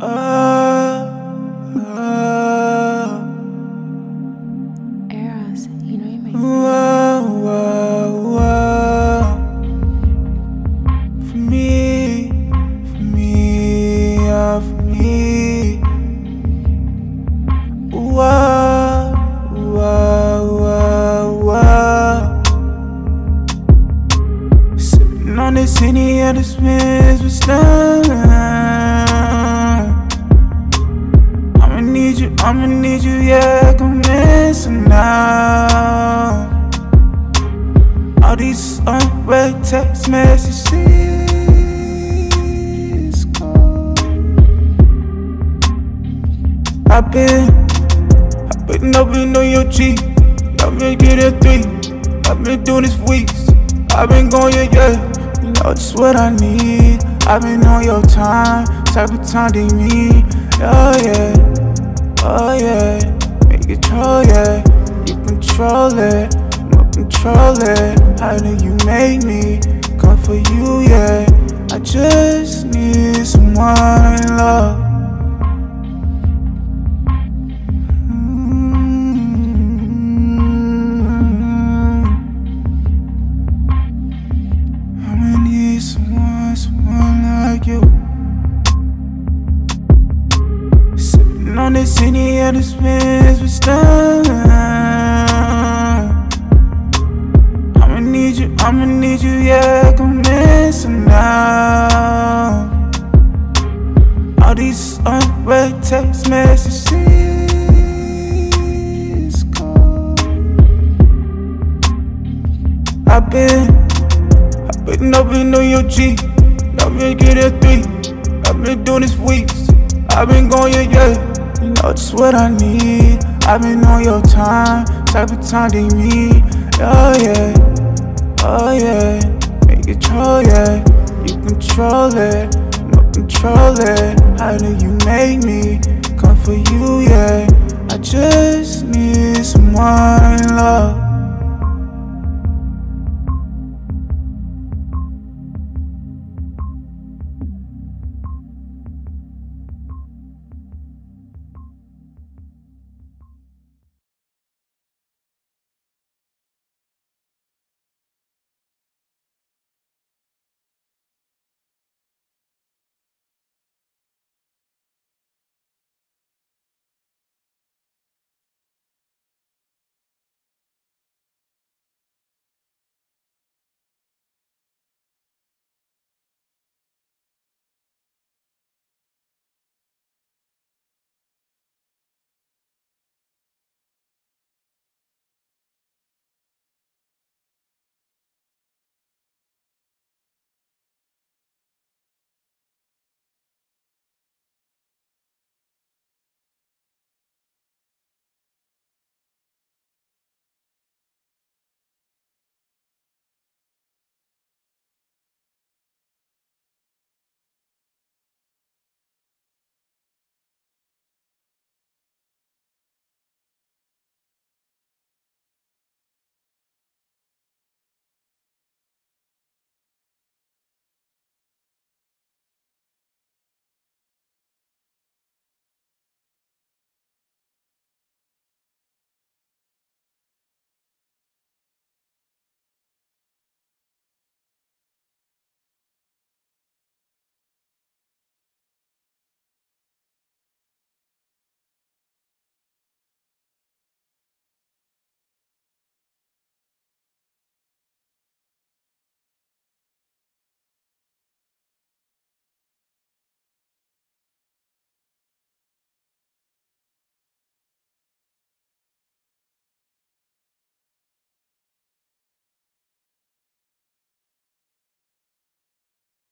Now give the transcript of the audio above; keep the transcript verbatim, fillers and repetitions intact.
Eras, you know you make me. Whoa, whoa, whoa. For me, for me, yeah, for me. Whoa, whoa, whoa, whoa. Sipping on this Henny and this Smith with stun. I'ma need you, I'ma need you, yeah, come missing now. All these unread text messages cold. I've been, I've been up and on your G. I've been getting three. I've been doing this for weeks. I've been going, yeah, yeah. You know just what I need. I've been on your time, type of time they need. Oh yeah, oh yeah. Make control, yeah. You control it, I'ma control it. How do you make me come for you, yeah? I just need someone in love. I'ma need someone, someone like you. Sipping on this Henny and this Smith with stun. I'ma need you, I'ma need you, yeah, come missing now. All these unread text messages cold. I've been, I've been up and on your G. I've been getting three. I've been doing this for weeks. I've been going, yeah, yeah. You know just what I need. I've been on your time, type of time they need. Oh yeah, oh yeah. Make control, yeah. You control it, I'ma control it. How do you make me come for you, yeah? I just need someone in love.